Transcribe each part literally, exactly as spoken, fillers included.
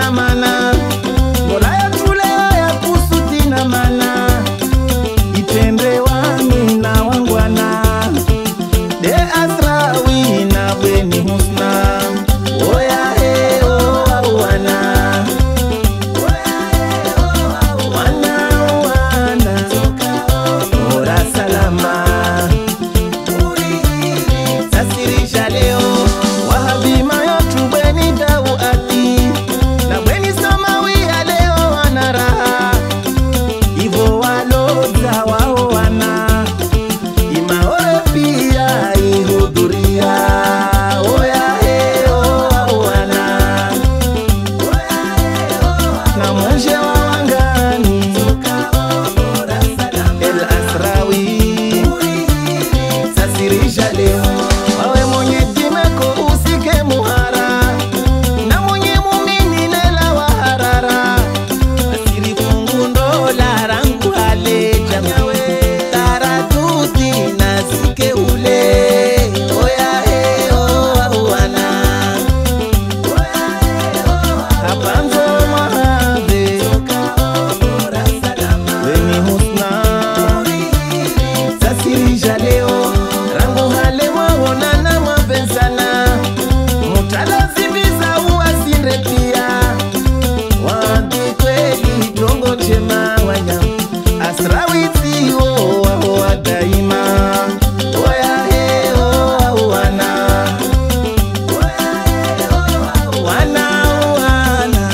na mana Mola ya tule ya kusuti na mana Itende wani na wangwana De Asrawi na Bweni Husna Oya he o wana Wana wana Ora salama Sasirisha leo Wahabima yotu Bweni Dawati Na Bweni Samawia leo wana raha Ivo waloza wao wana Imaore pia ihuduria Oya he o wana Na mwenje wa wangani El Asrawi Sasirisha leo Wawe mwenye dimeko usike muhara Na mwenye mumini nela wa harara Asiri fungu ndola rangu haleja Taraduti na zike ule Oya he o wana Kapanzo mahade Bweni Husna Sasirisha leo Rango hale wawona na mapensana Mutalazimiza uwasinde pia Wadi kweli tongo chema wanya Asrawi tiyo waho wa daima Oya he o wana Wana wana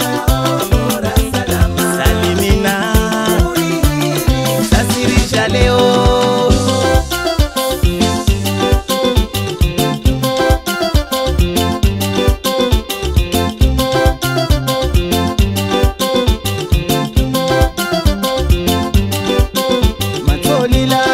Salimina Sasirisha leo Matolila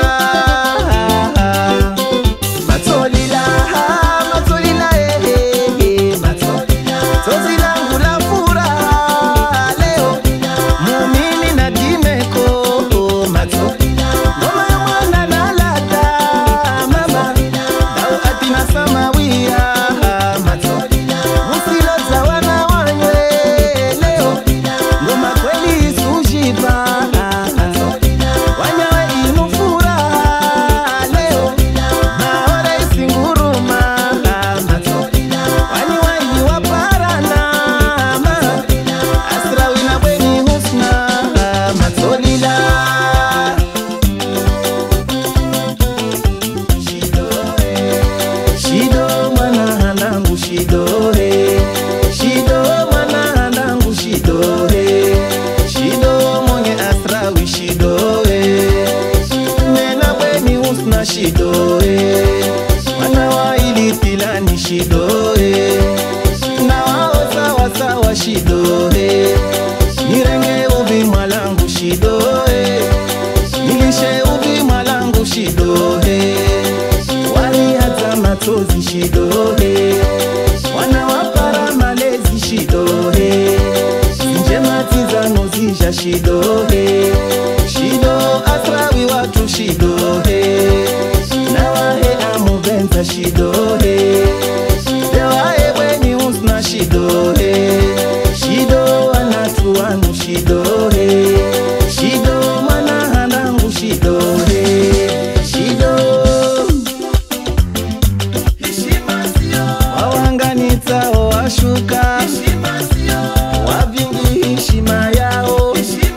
Matolila Matolila eh Matolila Tozila ngula furaha leo Mumini na dimeko Matolila Ngoma ya mwana na lata mama Dau atina samawia Matolila Musilo za wana wanywe leo Ngoma kweli sujiba Wanyawe inu furaha leo Maore isinguruma Wanyiwa ili waparana Asrawi na Bweni Husna Matolila Shido mwana handangu shidohe Shido mwana handangu shidohe Shido mwenye Asrawi shidohe Nena Bweni Husna shidohe Mwana wa ili tilani shidohe Na wao sawa sawa shidohe Nirenge ubi mwalangu shidohe Nilishe ubi mwalangu shidohe Wali hata matozi shidohe Wana wapara malezi shidohe Njema tizano zisha shidohe Shido Asrawi watu shidohe Na wahe amubenza shidohe Dewahe Bweni Husna shidohe Shido wanatu wanu shidohe Shido mwana handangu shidohe Shido Wawanganita o washuka Wavingi hishima yao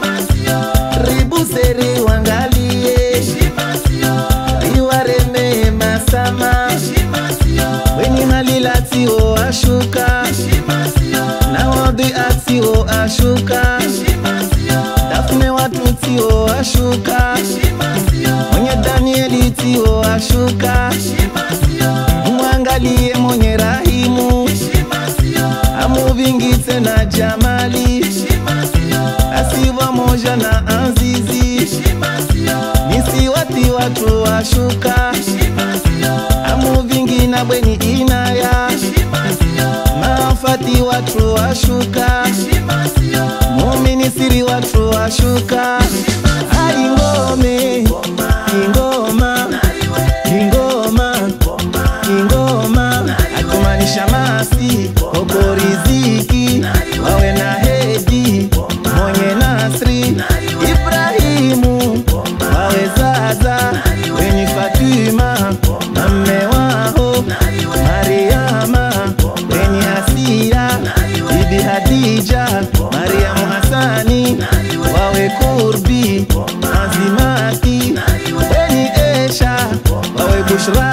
Ribuseri wangalie Iwareme masama Weni malilati o ashuka Na wadi ati o ashuka Dafne watuti o ashuka Mwenye Danieli ti o ashuka Mwangalie mwenye Rahimu Amuvingite na Jamali Asiwa moja na Azizi Nisi wati watu washuka Amuvingi na Bweni Inaya Maafati watu washuka Mumini siri watu washuka Ai ngome Ingoma Ingoma Ingoma Akumanisha masi Okoriziki Wawe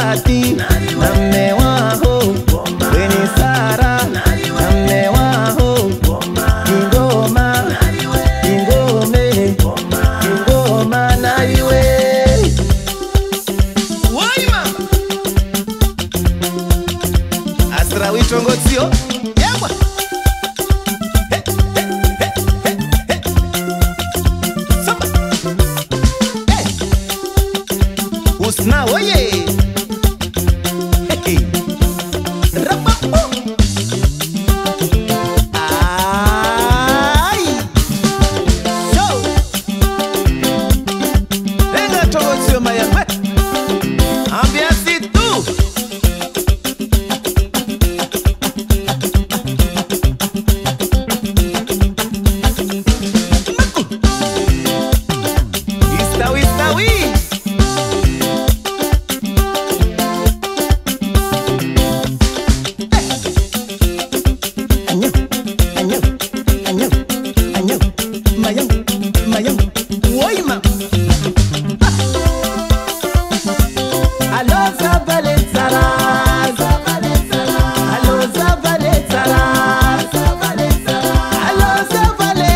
Torfati na mme wao Weni Sara na mme wao Ingoma, ingome, ingoma na iwe Wai mama Asra witongotio Yawa He, he, he, he, he Samba Hey Usna oye Hey, hey Rapapo Ay Yo Venga tongotio maya Ambiance tu Istawi, istawi Anyo, anyo, anyo, anyo Mayang, mayang Woy ma Allo Zavale Saraz Allo Zavale Saraz Allo Zavale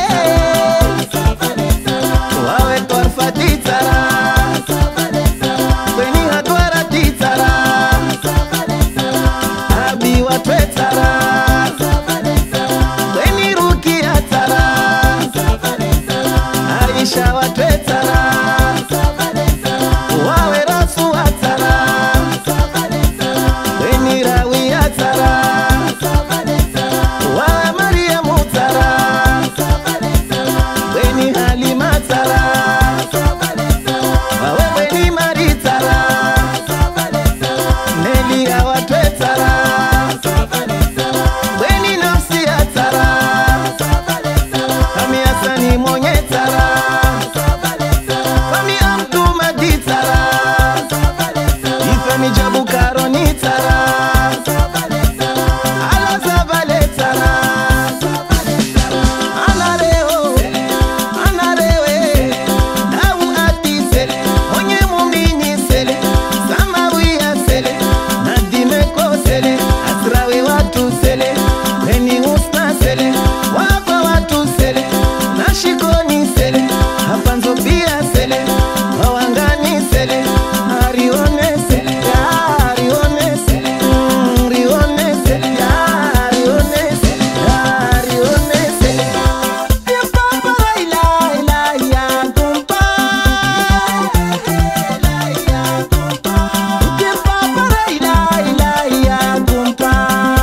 Wawe Torfati Saraz Weni Hatwarati Saraz Abi Watwe Saraz Weni Rukia Saraz Aisha Watwe Saraz Wawe Rafu Saraz Weni Rawi Saraz Wawe Mariamu Saraz Weni Halima Saraz Wawe Weni Mari Saraz Neli Awatwe Saraz Weni Nafsi Saraz Kami Asani Monye Saraz Kami Amtu Madi Saraz Ifemi Jabu Karoni Saraz Ala Zavale Saraz Anareo Anarewe Dawu Ati Sele Onye Mumini Sele Samawiya Sele Nadimeko Sele Asrawe Watu Sele Weni Usna Sele Wapa Watu Sele Nashikoni Sele Hapanzo Pia Sele Wawangani Sele Arione Sele Arione Sele Mm, Rione Sele Arione Sele Arione Sele Papa Laila Laila ya kumpa Laila kumpa Papa Laila Laila ya kumpa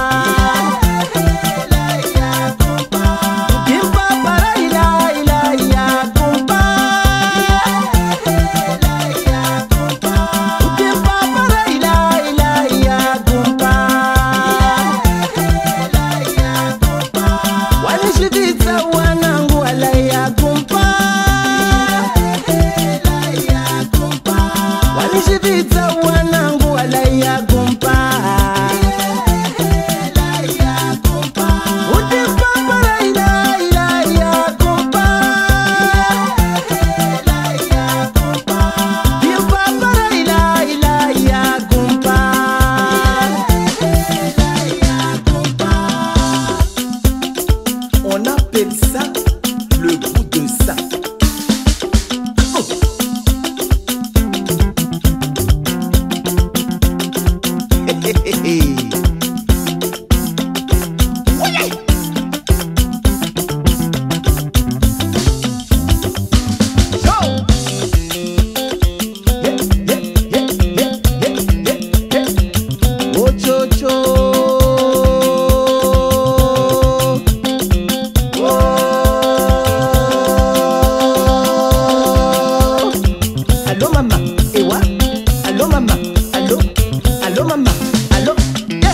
Laila kumpa Papa Laila Laila ya kumpa Laila kumpa Papa Laila Laila ya kumpa Laila kumpa Walishitita wanangu Laila kumpa Laila kumpa Walishitita wanangu Laila kumpa Laila kumpa Uti Papa Laila Laila ya kumpa Laila kumpa Dio Papa Laila Laila ya kumpa Laila kumpa On appelle ça le goût de ça. Oh. Hé, hé, hé, hé. Oye. Yo. Yeah, yeah, yeah, yeah, yeah, yeah, yeah. Oh, cho, cho. Allô mama, ewa. Allô mama, allô. Allô mama, allô. Yeah.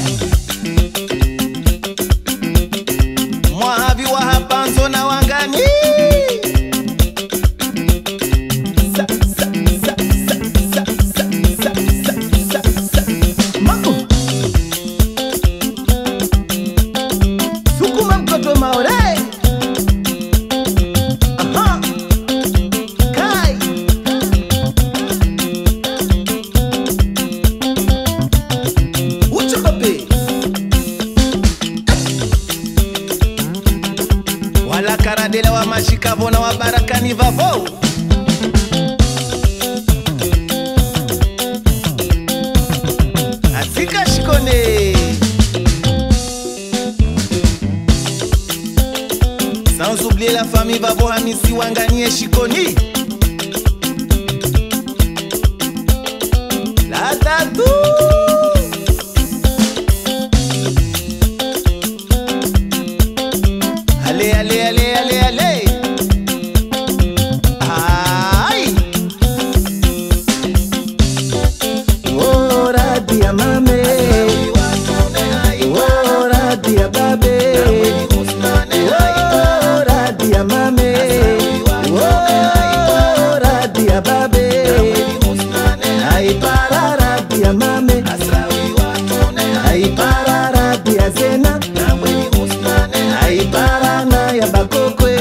Mwahavi wa hapanzo na wangani. Sa sa sa sa sa sa sa sa sa. Mako. Sukuma mtoto maore. Aha. Kai. karadela wa mashikavo na wa barakani vavo. Asika shikone sans oublier la famille vavo Hamisi Wanganie Shikoni la tatou. Allez, allez, allez, allez, allez. Aïe. Oh, radia mame. Oh, radia babe. Oh, radia mame. Oh, radia babe. Ay, para radia mame. Ay, para radia zena. Ay, para na ya bakokwe.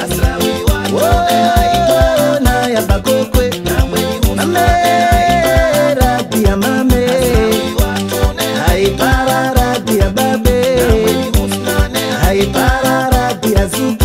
Oh, na ya bakokwe. Mame, radia mame. Ay, para radia babe. Ay, para radia zuke.